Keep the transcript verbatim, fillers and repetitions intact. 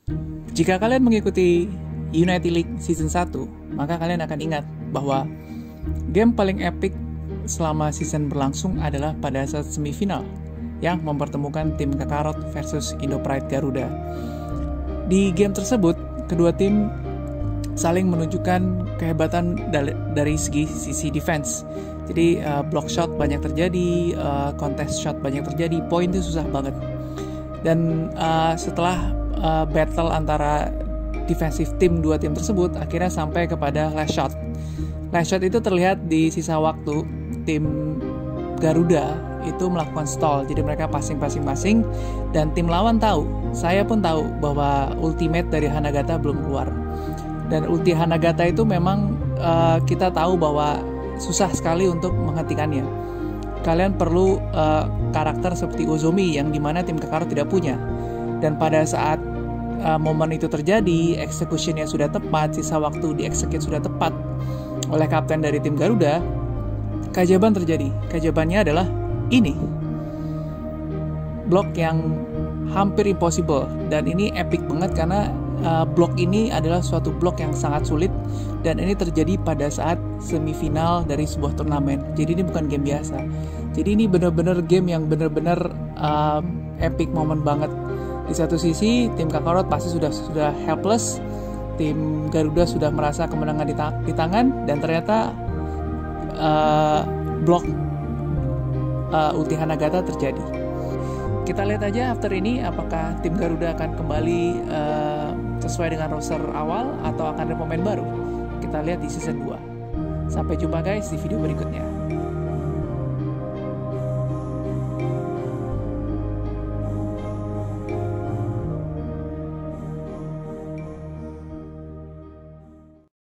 Jika kalian mengikuti United League Season satu, maka kalian akan ingat bahwa game paling epic selama season berlangsung adalah pada saat semifinal yang mempertemukan tim Kakarot versus Indo Pride Garuda. Di game tersebut, kedua tim saling menunjukkan kehebatan dari segi sisi defense. Jadi uh, block shot banyak terjadi, uh, contest shot banyak terjadi, poin itu susah banget. Dan uh, setelah uh, battle antara defensive team dua tim tersebut, akhirnya sampai kepada last shot. Last shot itu terlihat di sisa waktu tim Garuda itu melakukan stall, jadi mereka passing-passing masing, dan tim lawan tahu, saya pun tahu bahwa ultimate dari Hanagata belum keluar. Dan ulti Hanagata itu memang uh, kita tahu bahwa susah sekali untuk menghentikannya. Kalian perlu uh, karakter seperti Ozomi yang dimana tim Kakarot tidak punya. Dan pada saat uh, momen itu terjadi, executionnya sudah tepat, sisa waktu di-execute sudah tepat oleh kapten dari tim Garuda, keajaiban terjadi. Keajaibannya adalah ini. Blok yang hampir impossible, dan ini epic banget karena Uh, blok ini adalah suatu blok yang sangat sulit, dan ini terjadi pada saat semifinal dari sebuah turnamen. Jadi ini bukan game biasa. Jadi ini benar-benar game yang benar-benar uh, epic moment banget. Di satu sisi tim Kakarot pasti sudah sudah helpless, tim Garuda sudah merasa kemenangan di, ta- di tangan, dan ternyata uh, blok uh, ulti Hanagata terjadi. Kita lihat aja after ini apakah tim Garuda akan kembali uh, sesuai dengan roster awal atau akan ada pemain baru. Kita lihat di season dua. Sampai jumpa guys di video berikutnya.